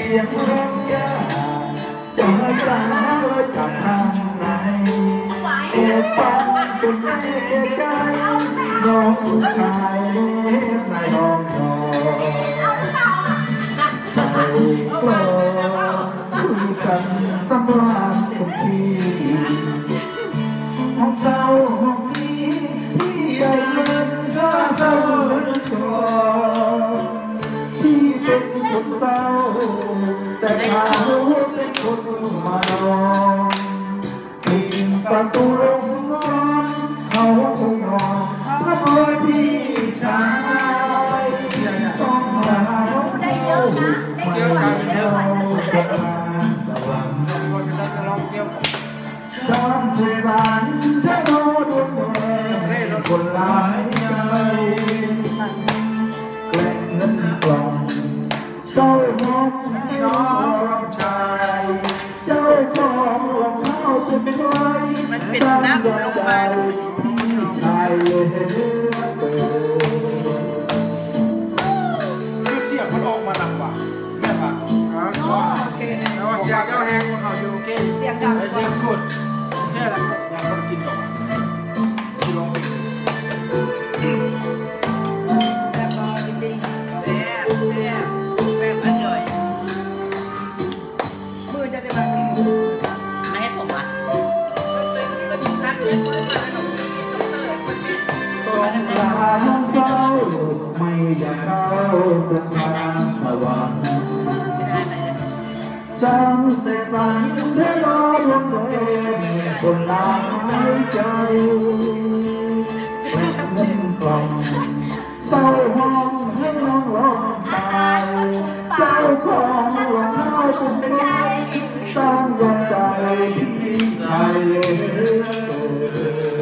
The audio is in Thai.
สียงร้องยาจะมาสาวจากทางไหนแอบฟังจนไม่ใจน้องผู้ชายในห้องนอนใส่กลอนคุยกันสำราญทุกทีห้องเศร้าห้องนี้ที่ใหญ่เงินก็เศร้าเหลือเกินที่เป็นคนเศร้าแต่เขาเป็นคนมาลองปิดประตูโรงนอนเขาคงนอนเพราะว่าพี่ชายต้องลาเศร้าไม่เอาจากทางสวรรค์ตามสื่อสารเทคโนโลยีคนหลายใจแกล้งเงินกล่องเศร้ามองน้องชายเจ้าของรองเท้าเป็นใครสร้างดวงใจพี่ชายเหลือเกินเสียงมันออกมาดังว่ะแม่ป่ะโอเคแล้วเสียงเจ้าแหงเขาอยู่โอเคเสียงดังเสียงขุดแค่นั้นยังคนกินก่อนที่ลงอีกไม่ให้ผมอ่ะต้องลาเศร้าไม่อยากเข้าทางสวรรค์สร้างเสกสรรให้รอดวงเองคนหลายใจแม่เงินกล่องเศร้าห้องให้น้องร้องตายเจ้าของรองเท้าเป็นใครสร้างดวงใจพี่ชายเหลือเกิน